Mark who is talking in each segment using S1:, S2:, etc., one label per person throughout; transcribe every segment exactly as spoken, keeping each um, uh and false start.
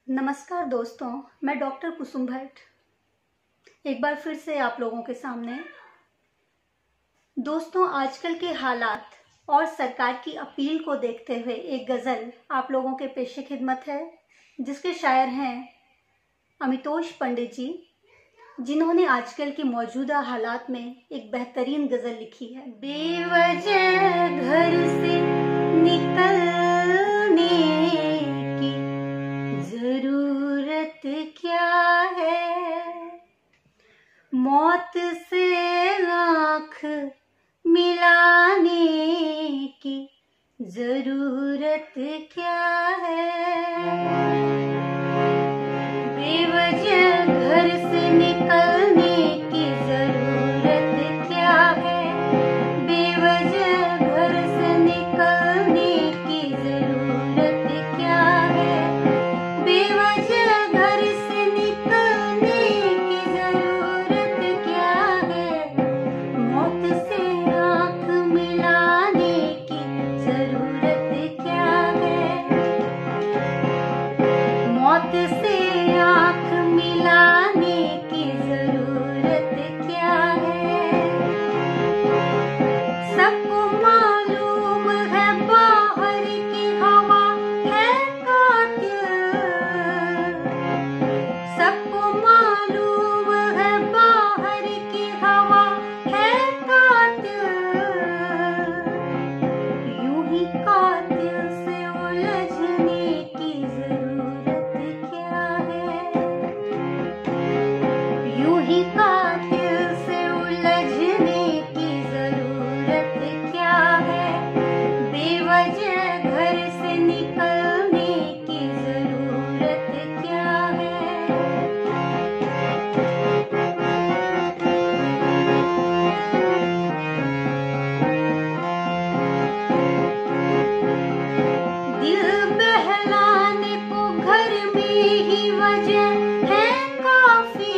S1: नमस्कार दोस्तों, मैं डॉक्टर कुसुम भट्ट एक बार फिर से आप लोगों के सामने। दोस्तों, आजकल के हालात और सरकार की अपील को देखते हुए एक गज़ल आप लोगों के पेशे खिदमत है, जिसके शायर हैं अमितोष पंडित जी, जिन्होंने आजकल की मौजूदा हालात में एक बेहतरीन गज़ल लिखी है। बेवजह घर से निकलने की जरूरत क्या है, मौत से आँख मिलाने की जरूरत क्या है। बेवजह घर से निकलने की जरूरत क्या है, बेवजह घर से निकलने की जरूरत क्या है, बेवजह घर से निकलने की जरूरत क्या है, मौत से आँख मिलाने की जरूरत क्या है, मौत से आँख मिलाने की जरूरत क्या है। सबको मालूम है बाहर की हवा है कातिल, सबको मालूम है बाहर की हवा है कातिल, यूं ही कातिल से उलझने की जरूरत क्या है, यूं ही कातिल से उलझने की जरूरत क्या है, बेवजह घर से निकलने की जरूरत क्या है। दिल बहलाने को घर में ही वजह है काफी,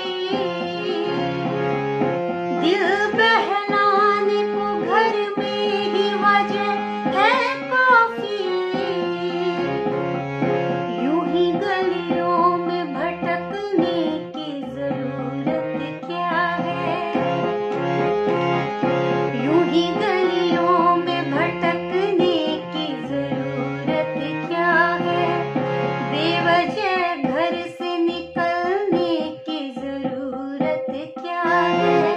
S1: दिल बहलाने को घर में ही वजह है काफी, यूं ही गलियों में भटकने की जरूरत क्या है, यूं ही गलियों में भटकने की जरूरत क्या है, बेवजह घर से निकलने की जरूरत क्या है।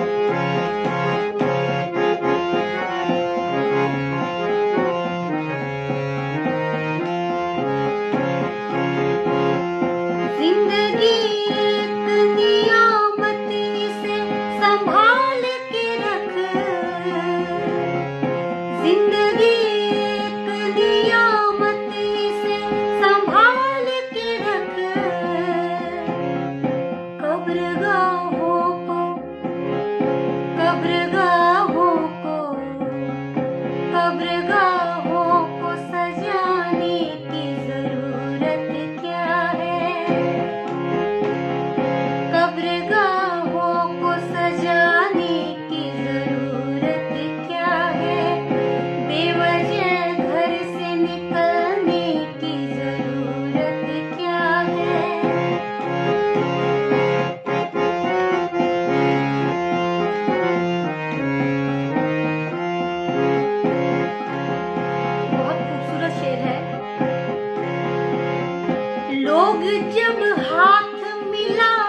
S1: जिंदगी एक नियामत, इसे संभाल के रख, जिंदगी एक नियामत, इसे संभाल के रख, कब्रगाहों को कब्रगाहों को कब्रगाहों को सजाने की जरूरत क्या है, कब्रगाहों को सजाने की जरूरत क्या है, बेवजह घर से निकलने की जरूरत क्या है। बहुत खूबसूरत शेर है। लोग जब हाथ मिला